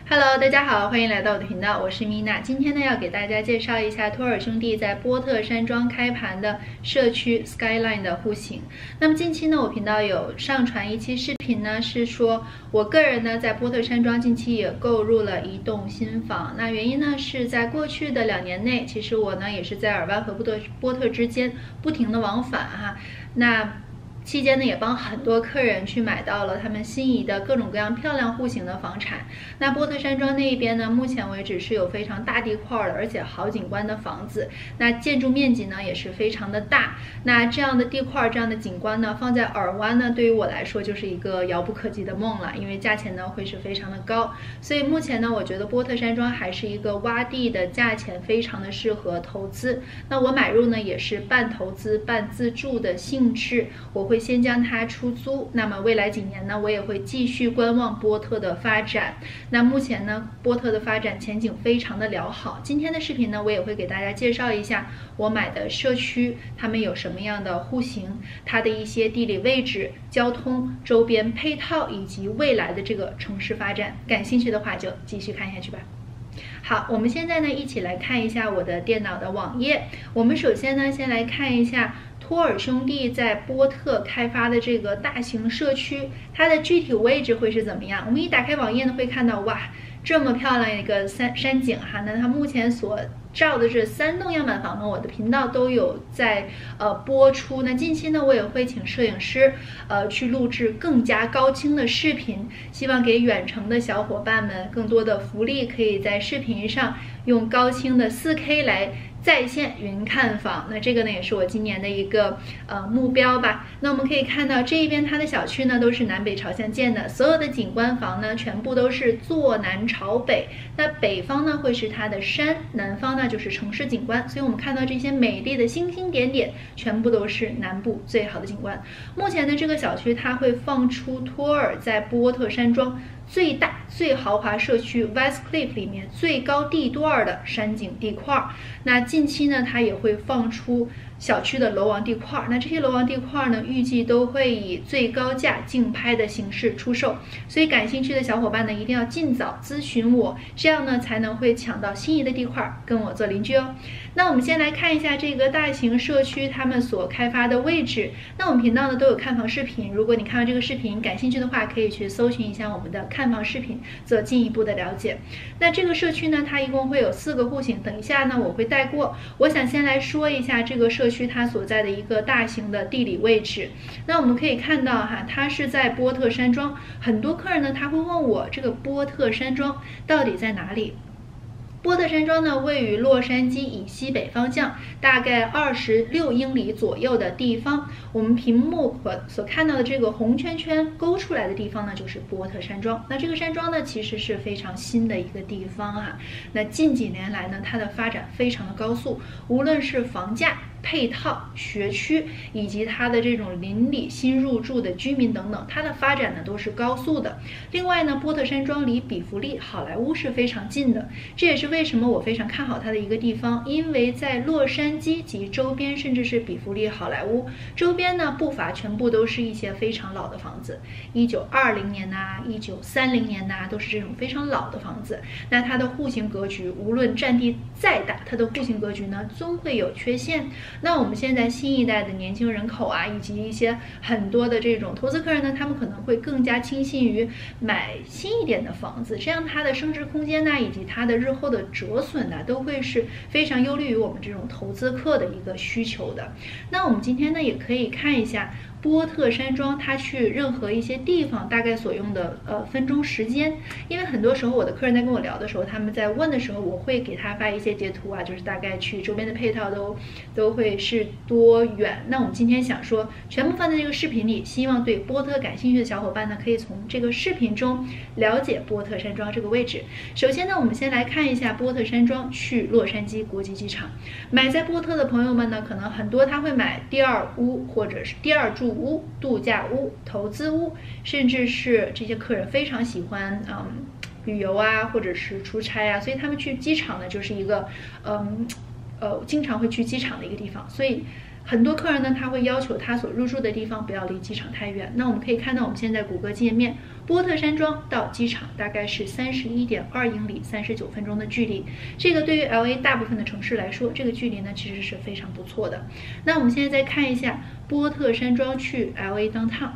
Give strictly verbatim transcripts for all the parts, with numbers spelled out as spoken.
Hello， 大家好，欢迎来到我的频道，我是米娜。今天呢，要给大家介绍一下托尔兄弟在波特山庄开盘的社区 Skyline 的户型。那么近期呢，我频道有上传一期视频呢，是说我个人呢在波特山庄近期也购入了一栋新房。那原因呢是在过去的两年内，其实我呢也是在尔湾和波特波特之间不停的往返哈。那期间呢，也帮很多客人去买到了他们心仪的各种各样漂亮户型的房产。那波特山庄那一边呢，目前为止是有非常大地块的，而且好景观的房子。那建筑面积呢也是非常的大。那这样的地块，这样的景观呢，放在尔湾呢，对于我来说就是一个遥不可及的梦了，因为价钱呢会是非常的高。所以目前呢，我觉得波特山庄还是一个洼地的价钱，非常的适合投资。那我买入呢也是半投资半自住的性质，我会先将它出租，那么未来几年呢，我也会继续观望波特的发展。那目前呢，波特的发展前景非常的良好。今天的视频呢，我也会给大家介绍一下我买的社区，他们有什么样的户型，它的一些地理位置、交通、周边配套以及未来的这个城市发展。感兴趣的话就继续看下去吧。好，我们现在呢一起来看一下我的电脑的网页。我们首先呢先来看一下托尔兄弟在波特开发的这个大型社区，它的具体位置会是怎么样？我们一打开网页呢，会看到哇，这么漂亮一个山山景哈。那它目前所照的这三栋样板房呢，我的频道都有在呃播出。那近期呢，我也会请摄影师呃去录制更加高清的视频，希望给远程的小伙伴们更多的福利，可以在视频上用高清的 四K 来在线云看房。那这个呢也是我今年的一个呃目标吧。那我们可以看到这一边它的小区呢都是南北朝向建的，所有的景观房呢全部都是坐南朝北。那北方呢会是它的山，南方呢就是城市景观。所以我们看到这些美丽的星星点点，全部都是南部最好的景观。目前的这个小区它会放出托尔在波特山庄最大最豪华社区 Westcliff 里面最高地段的山景地块。那近期呢，它也会放出小区的楼王地块。那这些楼王地块呢，预计都会以最高价竞拍的形式出售。所以感兴趣的小伙伴呢，一定要尽早咨询我，这样呢才能会抢到心仪的地块，跟我做邻居哦。那我们先来看一下这个大型社区他们所开发的位置。那我们频道呢都有看房视频，如果你看完这个视频感兴趣的话，可以去搜寻一下我们的看房视频，做进一步的了解。那这个社区呢，它一共会有四个户型，等一下呢我会带过。我想先来说一下这个社区它所在的一个大型的地理位置。那我们可以看到哈，它是在波特山庄。很多客人呢他会问我，这个波特山庄到底在哪里？波特山庄呢，位于洛杉矶以西北方向，大概二十六英里左右的地方。我们屏幕所所看到的这个红圈圈勾出来的地方呢，就是波特山庄。那这个山庄呢，其实是非常新的一个地方啊。那近几年来呢，它的发展非常的高速，无论是房价、配套、学区以及它的这种邻里新入住的居民等等，它的发展呢都是高速的。另外呢，波特山庄离比弗利好莱坞是非常近的，这也是为什么我非常看好它的一个地方。因为在洛杉矶及周边，甚至是比弗利、好莱坞周边呢，不乏全部都是一些非常老的房子，一九二零年呐、一九三零年呐、都是这种非常老的房子。那它的户型格局，无论占地再大，它的户型格局呢，终会有缺陷。那我们现在新一代的年轻人口啊，以及一些很多的这种投资客人呢，他们可能会更加倾信于买新一点的房子，这样它的升值空间呢，以及它的日后的折损呢，都会是非常有利于我们这种投资客的一个需求的。那我们今天呢，也可以看一下波特山庄它去任何一些地方大概所用的呃分钟时间。因为很多时候我的客人在跟我聊的时候，他们在问的时候，我会给他发一些截图啊，就是大概去周边的配套都都会是多远。那我们今天想说全部放在这个视频里，希望对波特感兴趣的小伙伴呢，可以从这个视频中了解波特山庄这个位置。首先呢，我们先来看一下波特山庄去洛杉矶国际机场。买在波特的朋友们呢，可能很多他会买第二屋或者是第二住屋、度假屋、投资屋，甚至是这些客人非常喜欢嗯旅游啊，或者是出差啊，所以他们去机场呢就是一个嗯呃经常会去机场的一个地方。所以很多客人呢，他会要求他所入住的地方不要离机场太远。那我们可以看到，我们现在谷歌界面，波特山庄到机场大概是三十一点二英里，三十九分钟的距离。这个对于 L A 大部分的城市来说，这个距离呢其实是非常不错的。那我们现在再看一下波特山庄去 L A Downtown。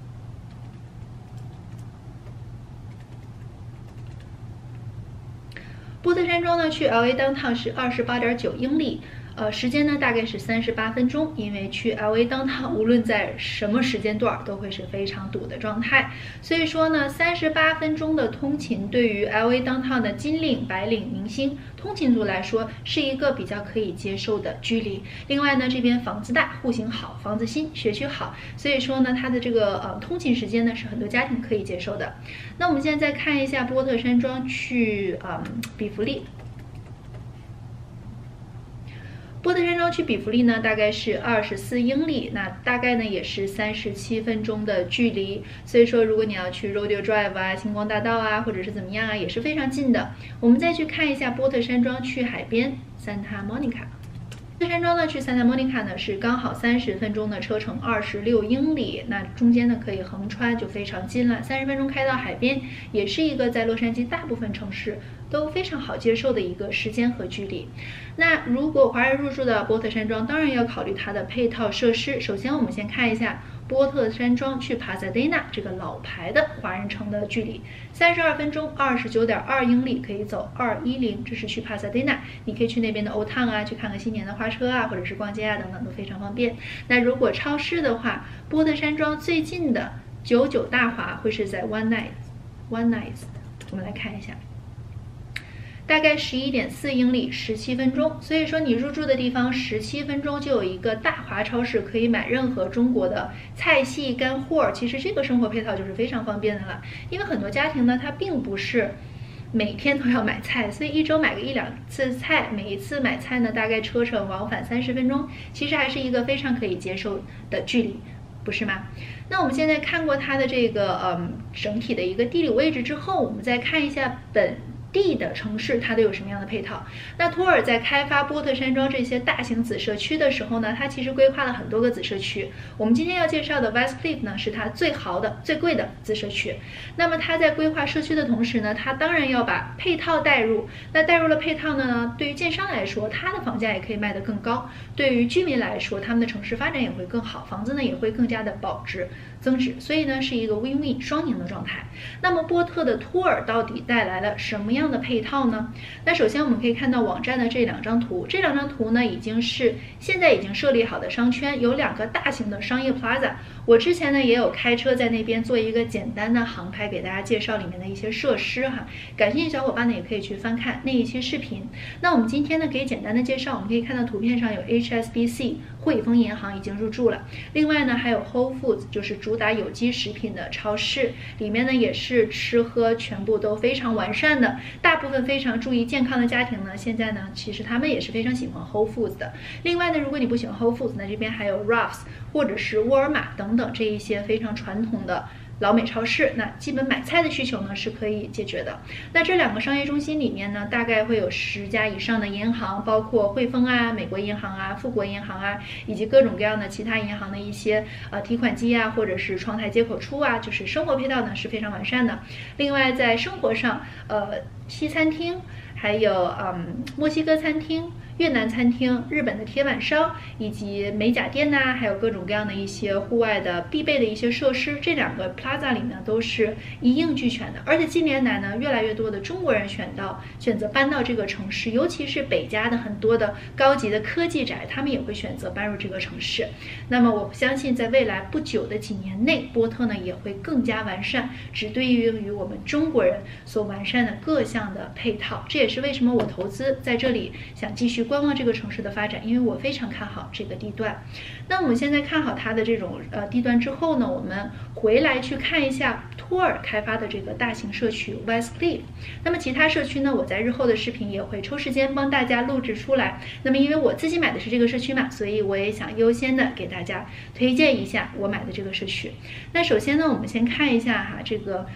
波特山庄呢去 L A Downtown 是二十八点九英里。呃，时间呢大概是三十八分钟，因为去 L A Downtown 无论在什么时间段都会是非常堵的状态，所以说呢，三十八分钟的通勤对于 L A Downtown 的金领、白领、明星通勤族来说是一个比较可以接受的距离。另外呢，这边房子大、户型好、房子新、学区好，所以说呢，它的这个呃通勤时间呢是很多家庭可以接受的。那我们现在再看一下波特山庄去嗯比弗利。波特山庄去比弗利呢，大概是二十四英里，那大概呢也是三十七分钟的距离。所以说，如果你要去 Rodeo Drive 啊、星光大道啊，或者是怎么样啊，也是非常近的。我们再去看一下波特山庄去海边 Santa Monica。波特山庄呢去 Santa Monica 呢是刚好三十分钟的车程，二十六英里，那中间呢可以横穿，就非常近了。三十分钟开到海边，也是一个在洛杉矶大部分城市都非常好接受的一个时间和距离。那如果华人入住的波特山庄，当然要考虑它的配套设施。首先，我们先看一下波特山庄去帕萨迪纳这个老牌的华人城的距离，三十二分钟，二十九点二英里，可以走二一零，这是去帕萨迪纳。你可以去那边的 Old Town 啊，去看看新年的花车啊，或者是逛街啊等等，都非常方便。那如果超市的话，波特山庄最近的九九大华会是在 One Night，One Night， 我们来看一下。大概十一点四英里，十七分钟。所以说你入住的地方十七分钟就有一个大华超市，可以买任何中国的菜系干货。其实这个生活配套就是非常方便的了，因为很多家庭呢，它并不是每天都要买菜，所以一周买个一两次菜，每一次买菜呢大概车程往返三十分钟，其实还是一个非常可以接受的距离，不是吗？那我们现在看过它的这个嗯整体的一个地理位置之后，我们再看一下本地的城市它都有什么样的配套。那托尔在开发波特山庄这些大型子社区的时候呢，它其实规划了很多个子社区。我们今天要介绍的 Westcliff 呢是它最豪的、最贵的子社区。那么它在规划社区的同时呢，它当然要把配套带入。那带入了配套呢，对于建商来说，它的房价也可以卖得更高；对于居民来说，他们的城市发展也会更好，房子呢也会更加的保值增值。所以呢，是一个 win-win 双赢的状态。那么波特的托尔到底带来了什么样样的配套呢？那首先我们可以看到网站的这两张图，这两张图呢已经是现在已经设立好的商圈，有两个大型的商业 plaza。我之前呢也有开车在那边做一个简单的航拍，给大家介绍里面的一些设施哈。感兴趣小伙伴呢也可以去翻看那一期视频。那我们今天呢给简单的介绍，我们可以看到图片上有 H S B C 汇丰银行已经入驻了，另外呢还有 Whole Foods 就是主打有机食品的超市，里面呢也是吃喝全部都非常完善的。大部分非常注意健康的家庭呢，现在呢其实他们也是非常喜欢 Whole Foods 的。另外呢，如果你不喜欢 Whole Foods 呢，这边还有 Ralphs 或者是沃尔玛等等这一些非常传统的老美超市，那基本买菜的需求呢是可以解决的。那这两个商业中心里面呢，大概会有十家以上的银行，包括汇丰啊、美国银行啊、富国银行啊，以及各种各样的其他银行的一些呃提款机啊，或者是窗台接口处啊，就是生活配套呢是非常完善的。另外在生活上，呃，西餐厅，还有嗯墨西哥餐厅、越南餐厅、日本的铁板烧，以及美甲店呐、啊，还有各种各样的一些户外的必备的一些设施，这两个 plaza 里呢都是一应俱全的。而且近年来呢，越来越多的中国人选到选择搬到这个城市，尤其是北加的很多的高级的科技宅，他们也会选择搬入这个城市。那么我相信在未来不久的几年内，波特呢也会更加完善，只对于于我们中国人所完善的各项的配套。这也是为什么我投资在这里，想继续观望这个城市的发展，因为我非常看好这个地段。那我们现在看好它的这种呃地段之后呢，我们回来去看一下托尔开发的这个大型社区 Westcliff。那么其他社区呢，我在日后的视频也会抽时间帮大家录制出来。那么因为我自己买的是这个社区嘛，所以我也想优先的给大家推荐一下我买的这个社区。那首先呢，我们先看一下哈这个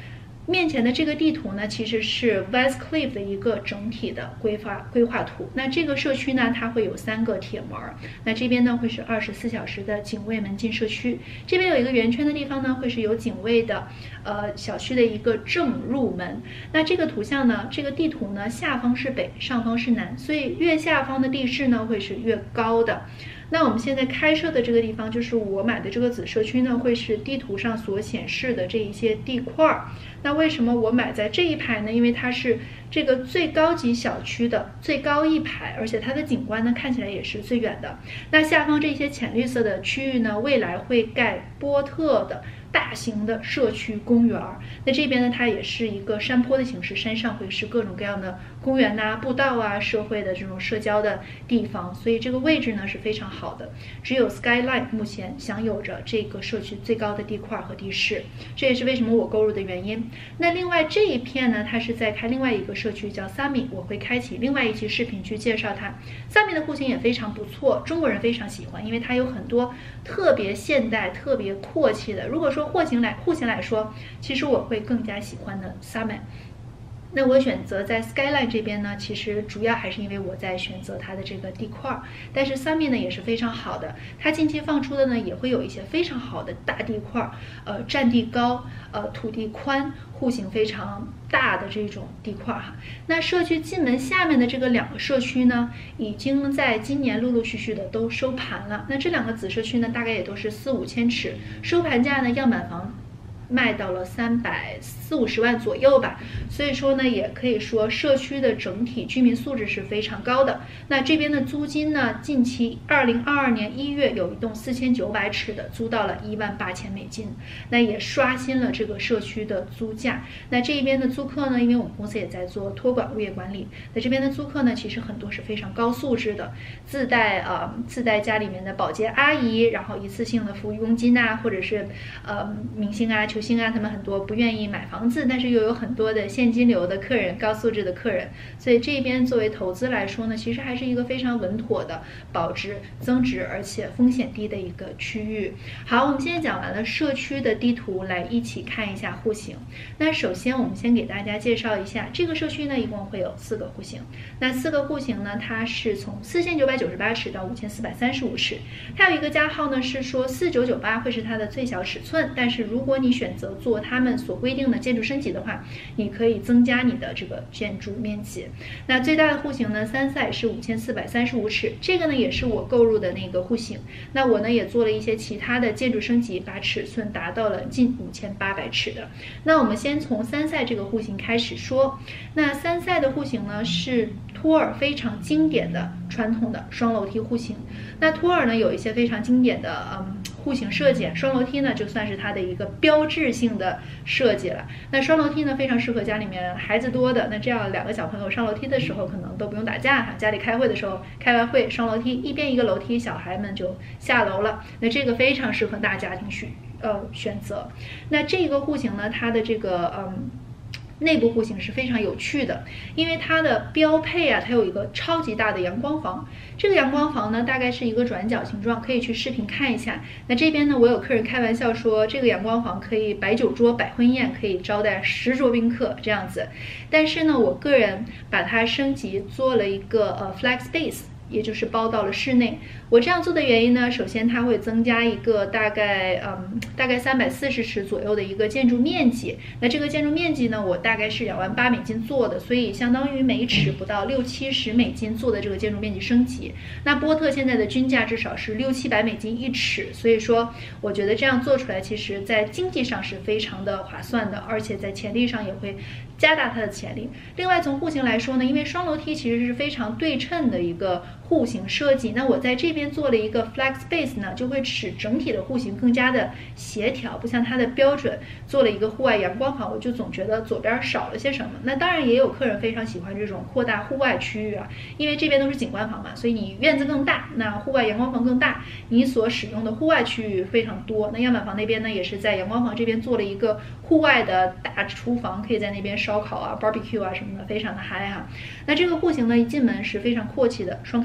面前的这个地图呢，其实是 Westcliff 的一个整体的规划规划图。那这个社区呢，它会有三个铁门，那这边呢会是二十四小时的警卫门禁社区。这边有一个圆圈的地方呢，会是有警卫的，呃，小区的一个正入门。那这个图像呢，这个地图呢，下方是北，上方是南，所以越下方的地势呢会是越高的。那我们现在开设的这个地方，就是我买的这个子社区呢，会是地图上所显示的这一些地块儿。那为什么我买在这一排呢？因为它是这个最高级小区的最高一排，而且它的景观呢看起来也是最远的。那下方这些浅绿色的区域呢，未来会盖波特的大型的社区公园。那这边呢，它也是一个山坡的形式，山上会是各种各样的公园呐、啊、步道啊、社会的这种社交的地方，所以这个位置呢是非常好的。只有 Skyline 目前享有着这个社区最高的地块和地势，这也是为什么我购入的原因。那另外这一片呢，它是在开另外一个社区叫 Sami， 我会开启另外一期视频去介绍它。Sami 的户型也非常不错，中国人非常喜欢，因为它有很多特别现代、特别阔气的。如果说户型来户型来说，其实我会更加喜欢的 Sami。那我选择在 Skyline 这边呢，其实主要还是因为我在选择它的这个地块，但是三面呢也是非常好的。它近期放出的呢也会有一些非常好的大地块，呃，占地高，呃，土地宽，户型非常大的这种地块哈。那社区进门下面的这个两个社区呢，已经在今年陆陆续续的都收盘了。那这两个子社区呢，大概也都是四五千尺，收盘价呢，样板房卖到了三百四五十万左右吧，所以说呢，也可以说社区的整体居民素质是非常高的。那这边的租金呢，近期二零二二年一月有一栋四千九百尺的租到了一万八千美金，那也刷新了这个社区的租价。那这边的租客呢，因为我们公司也在做托管物业管理，那这边的租客呢，其实很多是非常高素质的，自带呃自带家里面的保洁阿姨，然后一次性的付佣金啊，或者是呃明星啊。球星啊，他们很多不愿意买房子，但是又有很多的现金流的客人，高素质的客人，所以这边作为投资来说呢，其实还是一个非常稳妥的保值增值，而且风险低的一个区域。好，我们现在讲完了社区的地图，来一起看一下户型。那首先我们先给大家介绍一下这个社区呢，一共会有四个户型。那四个户型呢，它是从四千九百九十八尺到五千四百三十五尺。它有一个加号呢，是说四九九八会是它的最小尺寸，但是如果你选选择做他们所规定的建筑升级的话，你可以增加你的这个建筑面积。那最大的户型呢，三塞是五千四百三十五尺，这个呢也是我购入的那个户型。那我呢也做了一些其他的建筑升级，把尺寸达到了近五千八百尺的。那我们先从三塞这个户型开始说。那三塞的户型呢是托尔非常经典的传统的双楼梯户型。那托尔呢有一些非常经典的嗯。户型设计，双楼梯呢就算是它的一个标志性的设计了。那双楼梯呢非常适合家里面孩子多的，那这样两个小朋友上楼梯的时候可能都不用打架哈。家里开会的时候，开完会双楼梯，一边一个楼梯，小孩们就下楼了。那这个非常适合大家庭选呃选择。那这个户型呢，它的这个嗯。内部户型是非常有趣的，因为它的标配啊，它有一个超级大的阳光房。这个阳光房呢，大概是一个转角形状，可以去视频看一下。那这边呢，我有客人开玩笑说，这个阳光房可以摆酒桌、摆婚宴，可以招待十桌宾客这样子。但是呢，我个人把它升级做了一个呃 flex space。也就是包到了室内。我这样做的原因呢，首先它会增加一个大概嗯大概三百四十尺左右的一个建筑面积。那这个建筑面积呢，我大概是两万八美金做的，所以相当于每尺不到六七十美金做的这个建筑面积升级。那波特现在的均价至少是六七百美金一尺，所以说我觉得这样做出来，其实在经济上是非常的划算的，而且在潜力上也会加大它的潜力。另外从户型来说呢，因为双楼梯其实是非常对称的一个户型设计，那我在这边做了一个 flex space 呢，就会使整体的户型更加的协调，不像它的标准做了一个户外阳光房，我就总觉得左边少了些什么。那当然也有客人非常喜欢这种扩大户外区域啊，因为这边都是景观房嘛，所以你院子更大，那户外阳光房更大，你所使用的户外区域非常多。那样板房那边呢，也是在阳光房这边做了一个户外的大厨房，可以在那边烧烤啊、barbecue 啊什么的，非常的嗨哈。那这个户型呢，一进门是非常阔气的，双开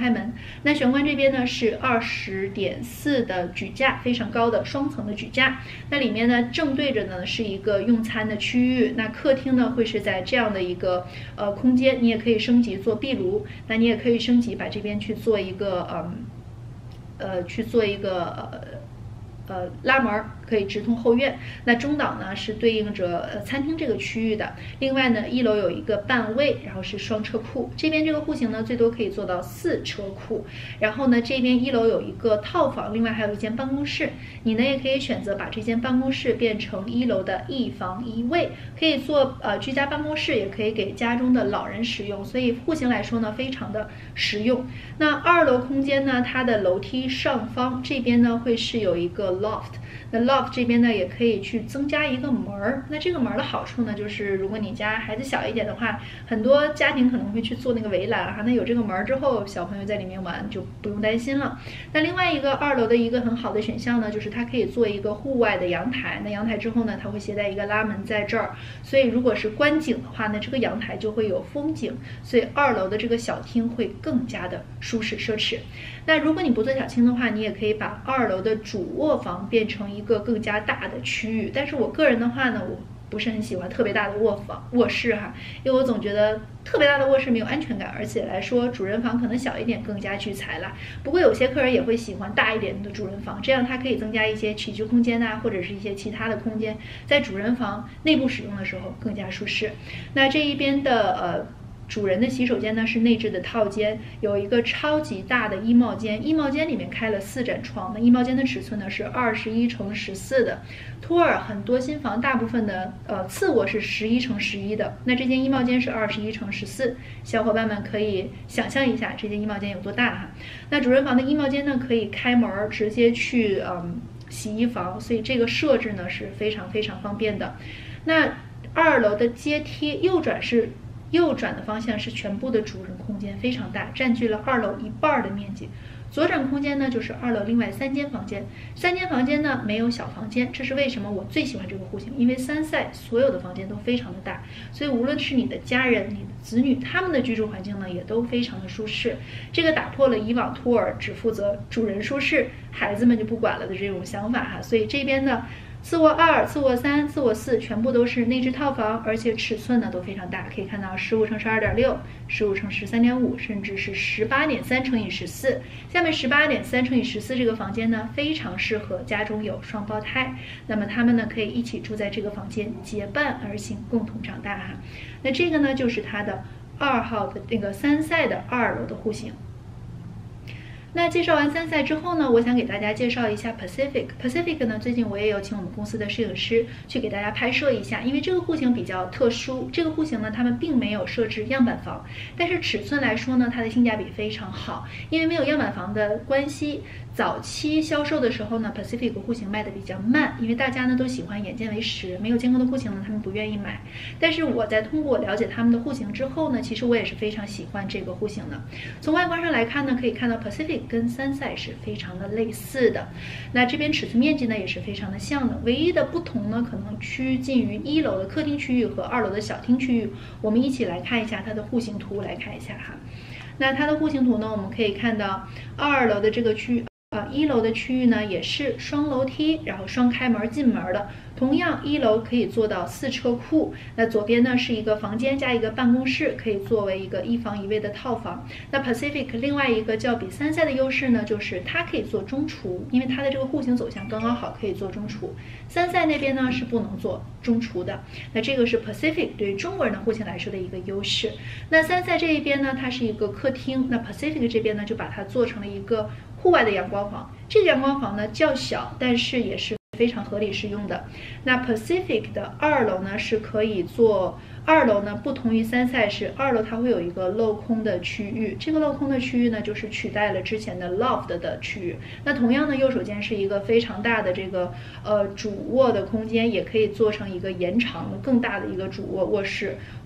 开门。那玄关这边呢是二十点四的举架，非常高的双层的举架。那里面呢正对着呢是一个用餐的区域。那客厅呢会是在这样的一个呃空间，你也可以升级做壁炉，那你也可以升级把这边去做一个嗯呃去做一个呃。呃，拉门可以直通后院。那中岛呢是对应着呃餐厅这个区域的。另外呢，一楼有一个半卫，然后是双车库。这边这个户型呢，最多可以做到四车库。然后呢，这边一楼有一个套房，另外还有一间办公室。你呢也可以选择把这间办公室变成一楼的一房一卫，可以做呃居家办公室，也可以给家中的老人使用。所以户型来说呢，非常的实用。那二楼空间呢，它的楼梯上方这边呢会是有一个loft， 那 loft 这边呢也可以去增加一个门儿。那这个门儿的好处呢，就是如果你家孩子小一点的话，很多家庭可能会去做那个围栏哈，那有这个门儿之后，小朋友在里面玩就不用担心了。那另外一个二楼的一个很好的选项呢，就是它可以做一个户外的阳台。那阳台之后呢，它会携带一个拉门在这儿，所以如果是观景的话呢，这个阳台就会有风景，所以二楼的这个小厅会更加的舒适奢侈。那如果你不做小厅的话，你也可以把二楼的主卧房变成一个更加大的区域。但是我个人的话呢，我不是很喜欢特别大的卧房卧室哈，因为我总觉得特别大的卧室没有安全感，而且来说主人房可能小一点更加聚财了。不过有些客人也会喜欢大一点的主人房，这样它可以增加一些起居空间呐、或者是一些其他的空间，在主人房内部使用的时候更加舒适。那这一边的呃。主人的洗手间呢是内置的套间，有一个超级大的衣帽间，衣帽间里面开了四盏窗。那衣帽间的尺寸呢是二十一乘十四的。托尔很多新房大部分的呃次卧是十一乘十一的，那这间衣帽间是二十一乘十四，小伙伴们可以想象一下这间衣帽间有多大哈。那主人房的衣帽间呢可以开门直接去嗯洗衣房，所以这个设置呢是非常非常方便的。那二楼的阶梯右转是。右转的方向是全部的主人空间，非常大，占据了二楼一半的面积。左转空间呢，就是二楼另外三间房间。三间房间呢没有小房间，这是为什么我最喜欢这个户型，因为三塞所有的房间都非常的大，所以无论是你的家人、你的子女，他们的居住环境呢也都非常的舒适。这个打破了以往托尔只负责主人舒适，孩子们就不管了的这种想法哈。所以这边呢。次卧二、次卧三、次卧四全部都是内置套房，而且尺寸呢都非常大，可以看到十五乘十二点六、十五乘十三点五，甚至是十八点三乘以十四。下面十八点三乘以十四这个房间呢，非常适合家中有双胞胎，那么他们呢可以一起住在这个房间，结伴而行，共同长大哈。那这个呢就是它的二号的那个三塞的二楼的户型。那介绍完三塞之后呢，我想给大家介绍一下 Pacific。Pacific 呢，最近我也有请我们公司的摄影师去给大家拍摄一下，因为这个户型比较特殊。这个户型呢，他们并没有设置样板房，但是尺寸来说呢，它的性价比非常好。因为没有样板房的关系，早期销售的时候呢 ，Pacific 户型卖的比较慢，因为大家呢都喜欢眼见为实，没有见过的户型呢，他们不愿意买。但是我在通过了解他们的户型之后呢，其实我也是非常喜欢这个户型的。从外观上来看呢，可以看到 Pacific跟三塞是非常的类似的，那这边尺寸面积呢也是非常的像的，唯一的不同呢可能趋近于一楼的客厅区域和二楼的小厅区域。我们一起来看一下它的户型图，来看一下哈。那它的户型图呢，我们可以看到二楼的这个区域。呃，一楼的区域呢也是双楼梯，然后双开门进门的。同样，一楼可以做到四车库。那左边呢是一个房间加一个办公室，可以作为一个一房一卫的套房。那 Pacific 另外一个较比三塞的优势呢，就是它可以做中厨，因为它的这个户型走向刚刚好可以做中厨。三塞那边呢是不能做中厨的。那这个是 Pacific 对于中国人的户型来说的一个优势。那三塞这一边呢，它是一个客厅，那 Pacific 这边呢就把它做成了一个户外的阳光房。这个阳光房呢较小，但是也是非常合理适用的。那 Pacific 的二楼呢是可以做，二楼呢不同于三塞是二楼它会有一个镂空的区域，这个镂空的区域呢就是取代了之前的 loft 的区域。那同样呢，右手间是一个非常大的这个呃主卧的空间，也可以做成一个延长更大的一个主卧卧室，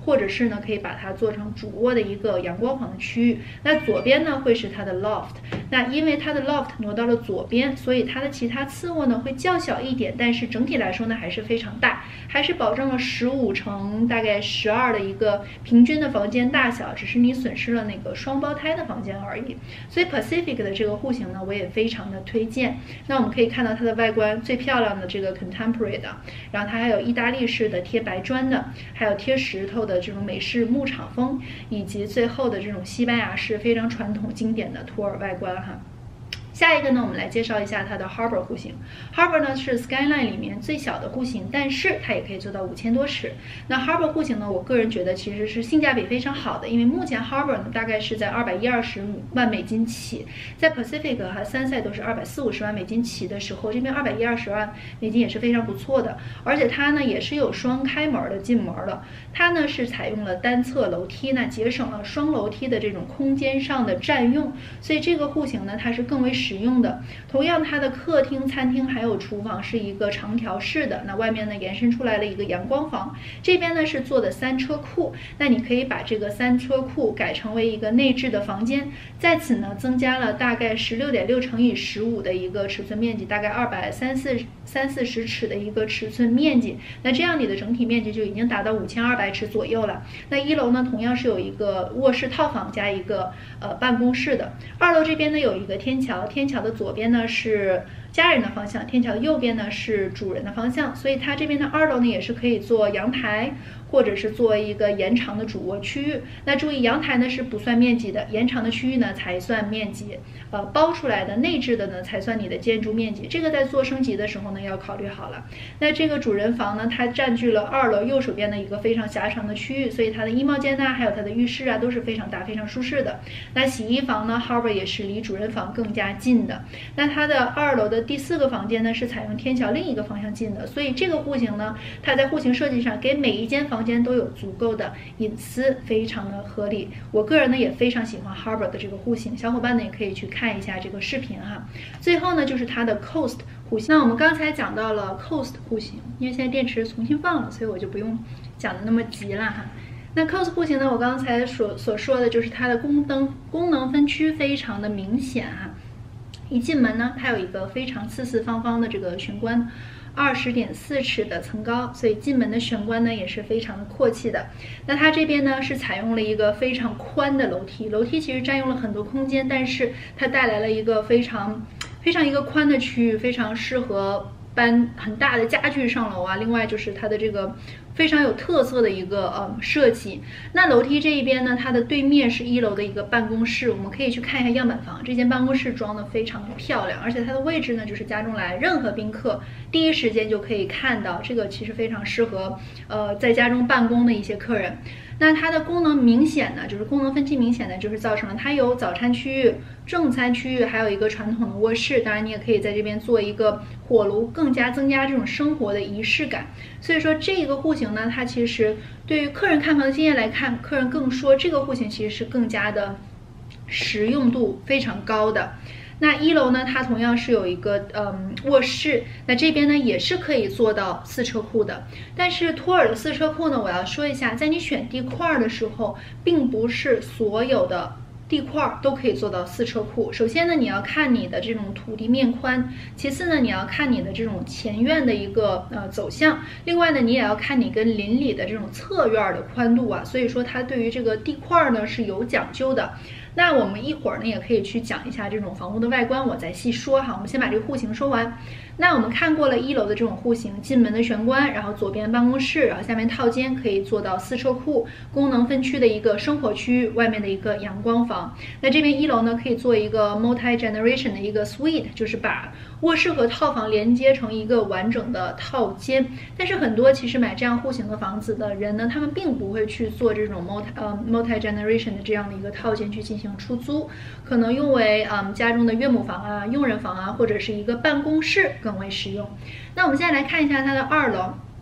或者是呢可以把它做成主卧的一个阳光房的区域。那左边呢会是它的 loft， 那因为它的 loft 挪到了左边，所以它的其他次卧呢会较小一点，但是整体来说呢还是非常大，还是保证了十五乘大概十二的一个平均的房间大小，只是你损失了那个双胞胎的房间而已。所以 Pacific 的这个户型呢，我也非常的推荐。那我们可以看到它的外观最漂亮的这个 Contemporary 的，然后它还有意大利式的贴白砖的，还有贴石头的这种美式牧场风，以及最后的这种西班牙式非常传统经典的托尔外观哈。下一个呢，我们来介绍一下它的 Harbor 户型。Harbor 呢是 Skyline 里面最小的户型，但是它也可以做到五千多尺。那 Harbor 户型呢，我个人觉得其实是性价比非常好的，因为目前 Harbor 呢大概是在二百一二十万美金起，在 Pacific 和Sunset都是二百四五十万美金起的时候，这边二百一二十万美金也是非常不错的。而且它呢也是有双开门的进门的，它呢是采用了单侧楼梯，那节省了双楼梯的这种空间上的占用，所以这个户型呢它是更为实用的。同样，它的客厅、餐厅还有厨房是一个长条式的，那外面呢延伸出来了一个阳光房。这边呢是做的三车库，那你可以把这个三车库改成为一个内置的房间，在此呢增加了大概十六点六乘以十五的一个尺寸面积，大概二百三四三四十尺的一个尺寸面积。那这样你的整体面积就已经达到五千二百尺左右了。那一楼呢同样是有一个卧室套房加一个呃办公室的。二楼这边呢有一个天桥，天桥的左边呢是家人的方向，天桥的右边呢是主人的方向，所以它这边的二楼呢也是可以做阳台，或者是做一个延长的主卧区域。那注意，阳台呢是不算面积的，延长的区域呢才算面积，呃，包出来的内置的呢才算你的建筑面积。这个在做升级的时候呢要考虑好了。那这个主人房呢，它占据了二楼右手边的一个非常狭长的区域，所以它的衣帽间呐，还有它的浴室啊都是非常大、非常舒适的。那洗衣房呢 ，Harbor 也是离主人房更加近的。那它的二楼的第四个房间呢是采用天桥另一个方向进的，所以这个户型呢，它在户型设计上给每一间房间都有足够的隐私，非常的合理。我个人呢也非常喜欢 Harbor 的这个户型，小伙伴呢也可以去看一下这个视频哈。最后呢就是它的 Coast 户型。那我们刚才讲到了 Coast 户型，因为现在电池重新放了，所以我就不用讲的那么急了哈。那 Coast 户型呢，我刚才所所说的就是它的功能功能分区非常的明显哈。一进门呢，它有一个非常四四方方的这个玄关，二十点四尺的层高，所以进门的玄关呢也是非常的阔气的。那它这边呢是采用了一个非常宽的楼梯，楼梯其实占用了很多空间，但是它带来了一个非常非常一个宽的区域，非常适合搬很大的家具上楼啊。另外就是它的这个非常有特色的一个呃设计。那楼梯这一边呢，它的对面是一楼的一个办公室，我们可以去看一下样板房。这间办公室装的非常的漂亮，而且它的位置呢，就是家中来任何宾客第一时间就可以看到，这个其实非常适合呃在家中办公的一些客人。那它的功能明显呢，就是功能分区明显的，就是造成了它有早餐区域、正餐区域，还有一个传统的卧室。当然，你也可以在这边做一个火炉，更加增加这种生活的仪式感。所以说，这个户型呢，它其实对于客人看房的经验来看，客人更说这个户型其实是更加的实用度非常高的。那一楼呢，它同样是有一个嗯卧室，那这边呢也是可以做到四车库的。但是托尔的四车库呢，我要说一下，在你选地块的时候，并不是所有的地块都可以做到四车库。首先呢，你要看你的这种土地面宽；其次呢，你要看你的这种前院的一个呃走向；另外呢，你也要看你跟邻里的这种侧院的宽度啊。所以说，它对于这个地块呢是有讲究的。那我们一会儿呢也可以去讲一下这种房屋的外观，我再细说哈。我们先把这个户型说完。那我们看过了一楼的这种户型，进门的玄关，然后左边办公室，然后下面套间可以做到四车库，功能分区的一个生活区域，外面的一个阳光房。那这边一楼呢可以做一个 multi generation 的一个 suite， 就是把卧室和套房连接成一个完整的套间。但是很多其实买这样户型的房子的人呢，他们并不会去做这种 multi 呃 multi generation 的这样的一个套间去进行出租，可能用为嗯家中的岳母房啊、佣人房啊，或者是一个办公室更为实用。那我们现在来看一下它的二楼。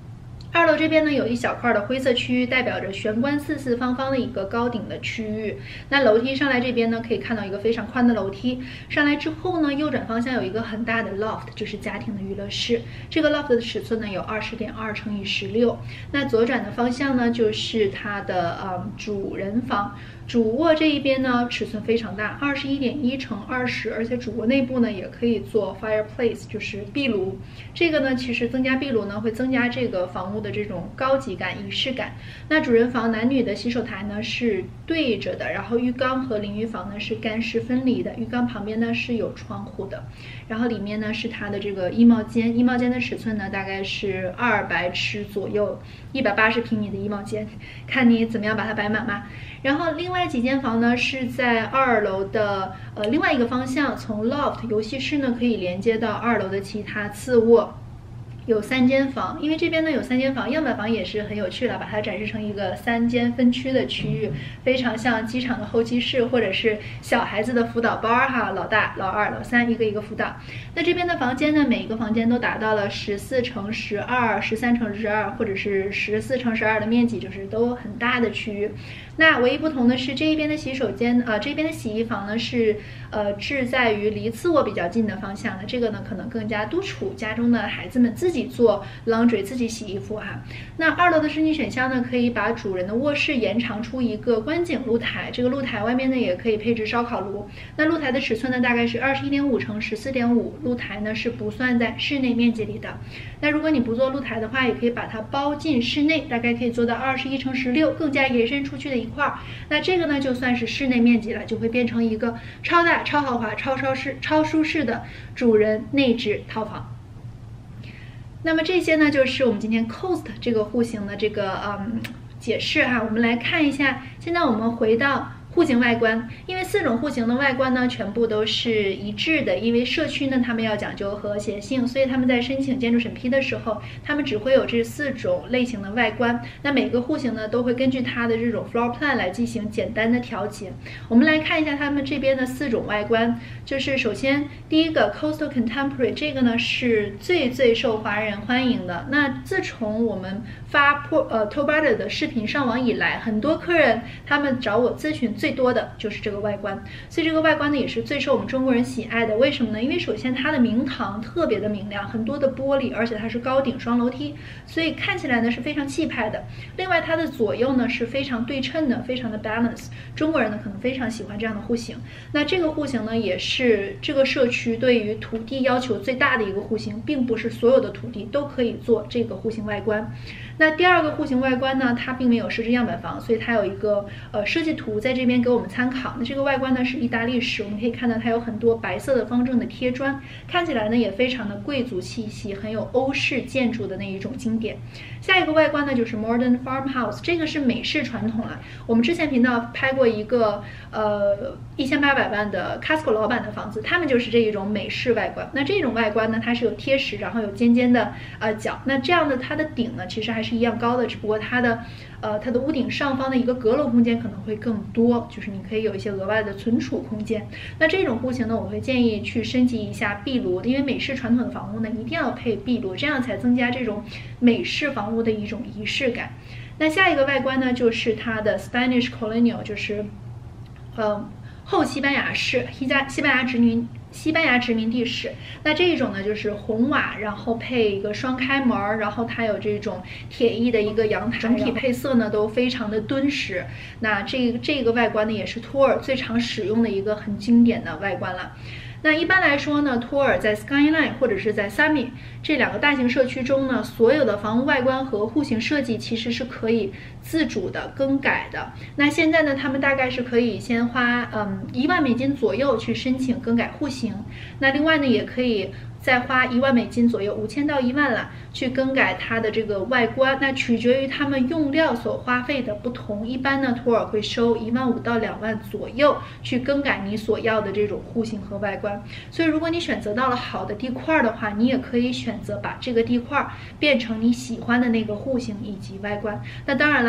二楼这边呢有一小块的灰色区域，代表着玄关四四方方的一个高顶的区域。那楼梯上来这边呢，可以看到一个非常宽的楼梯。上来之后呢，右转方向有一个很大的 loft， 就是家庭的娱乐室。这个 loft 的尺寸呢有二十点二乘以十六。那左转的方向呢，就是它的嗯主人房。主卧这一边呢，尺寸非常大，二十一点一乘二十，而且主卧内部呢也可以做 fireplace， 就是壁炉。这个呢，其实增加壁炉呢，会增加这个房屋的这种高级感、仪式感。那主人房男女的洗手台呢是对着的，然后浴缸和淋浴房呢是干湿分离的，浴缸旁边呢是有窗户的。然后里面呢是它的这个衣帽间，衣帽间的尺寸呢大概是二百尺左右，一百八十平米的衣帽间，看你怎么样把它摆满嘛。然后另外几间房呢是在二楼的呃另外一个方向，从 loft 游戏室呢可以连接到二楼的其他次卧。有三间房，因为这边呢有三间房，样板房也是很有趣了，把它展示成一个三间分区的区域，非常像机场的候机室或者是小孩子的辅导班哈，老大、老二、老三一个一个辅导。那这边的房间呢，每一个房间都达到了十四乘十二、十三乘十二或者是十四乘十二的面积，就是都很大的区域。那唯一不同的是这一边的洗手间，呃，这边的洗衣房呢是呃置在于离次卧比较近的方向的，这个呢可能更加督促家中的孩子们自己做 laundry 自己洗衣服哈。那二楼的升级选项呢，可以把主人的卧室延长出一个观景露台，这个露台外面呢也可以配置烧烤炉。那露台的尺寸呢大概是二十一点五乘十四点五，露台呢是不算在室内面积里的。那如果你不做露台的话，也可以把它包进室内，大概可以做到二十一乘十六，更加延伸出去的一块儿。那这个呢就算是室内面积了，就会变成一个超大、超豪华、超超适、超舒适的主人内置套房。那么这些呢，就是我们今天 Coast 这个户型的这个嗯解释哈。我们来看一下，现在我们回到户型外观，因为四种户型的外观呢，全部都是一致的。因为社区呢，他们要讲究和谐性，所以他们在申请建筑审批的时候，他们只会有这四种类型的外观。那每个户型呢，都会根据它的这种 floor plan 来进行简单的调节。我们来看一下他们这边的四种外观，就是首先第一个 Coastal Contemporary， 这个呢是最最受华人欢迎的。那自从我们发呃 Tobata 的视频上网以来，很多客人他们找我咨询。最多的就是这个外观，所以这个外观呢也是最受我们中国人喜爱的。为什么呢？因为首先它的明堂特别的明亮，很多的玻璃，而且它是高顶双楼梯，所以看起来呢是非常气派的。另外它的左右呢是非常对称的，非常的 balance。中国人呢可能非常喜欢这样的户型。那这个户型呢也是这个社区对于土地要求最大的一个户型，并不是所有的土地都可以做这个户型外观。那第二个户型外观呢，它并没有设置样板房，所以它有一个呃设计图在这边给我们参考。那这个外观呢是意大利式，我们可以看到它有很多白色的方正的贴砖，看起来呢也非常的贵族气息，很有欧式建筑的那一种经典。下一个外观呢就是 Modern Farmhouse， 这个是美式传统了。我们之前频道拍过一个呃一千八百万的 Costco 老板的房子，他们就是这一种美式外观。那这种外观呢，它是有贴石，然后有尖尖的呃角。那这样的它的顶呢，其实还是一样高的，只不过它的呃它的屋顶上方的一个阁楼空间可能会更多，就是你可以有一些额外的存储空间。那这种户型呢，我会建议去升级一下壁炉，因为美式传统的房屋呢一定要配壁炉，这样才增加这种美式房屋的一种仪式感。那下一个外观呢，就是它的 Spanish Colonial， 就是呃后西班牙式西加西班牙殖民西班牙殖民地史。那这一种呢就是红瓦，然后配一个双开门，然后它有这种铁艺的一个阳台，整体配色呢都非常的敦实。那这个这个外观呢也是托尔最常使用的一个很经典的外观了。那一般来说呢，托尔在 Skyline 或者是在 Summit 这两个大型社区中呢，所有的房屋外观和户型设计其实是可以自主的更改的。那现在呢，他们大概是可以先花嗯一万美金左右去申请更改户型。那另外呢，也可以再花一万美金左右，五千到一万了，去更改它的这个外观。那取决于他们用料所花费的不同。一般呢，托尔会收一万五到两万左右去更改你所要的这种户型和外观。所以，如果你选择到了好的地块的话，你也可以选择把这个地块变成你喜欢的那个户型以及外观。那当然了。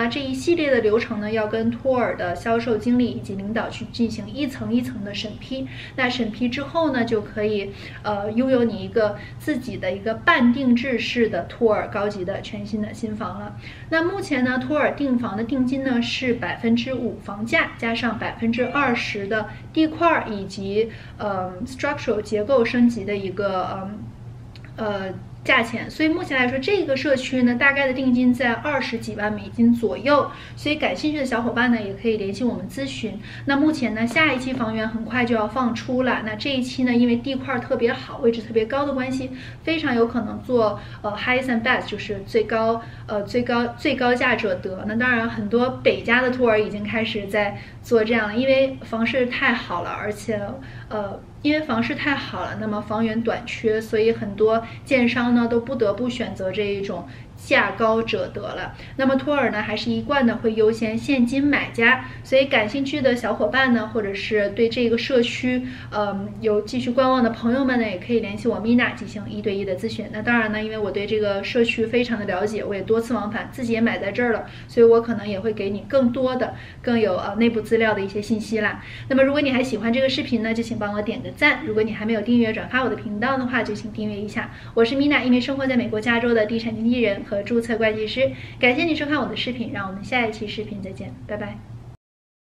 呢，这一系列的流程呢，要跟托尔的销售经理以及领导去进行一层一层的审批。那审批之后呢，就可以呃拥有你一个自己的一个半定制式的托尔高级的全新的新房了。那目前呢，托尔订房的定金呢是百分之五房价加上百分之二十的地块以及呃 structural 结构升级的一个嗯呃。呃价钱，所以目前来说，这个社区呢，大概的定金在二十几万美金左右。所以感兴趣的小伙伴呢，也可以联系我们咨询。那目前呢，下一期房源很快就要放出了。那这一期呢，因为地块特别好，位置特别高的关系，非常有可能做呃 highest and best， 就是最高呃最高最高价者得。那当然，很多北加的托尔已经开始在做这样了，因为房市太好了，而且呃。因为房市太好了，那么房源短缺，所以很多建商呢都不得不选择这一种价高者得了。那么托尔呢，还是一贯的会优先现金买家，所以感兴趣的小伙伴呢，或者是对这个社区嗯有继续观望的朋友们呢，也可以联系我 Mina 进行一对一的咨询。那当然呢，因为我对这个社区非常的了解，我也多次往返，自己也买在这儿了，所以我可能也会给你更多的、更有呃内部资料的一些信息啦。那么如果你还喜欢这个视频呢，就请帮我点个赞。如果你还没有订阅转发我的频道的话，就请订阅一下。我是 Mina， 一名生活在美国加州的地产经纪人和注册会计师。感谢你收看我的视频，让我们下一期视频再见，拜拜。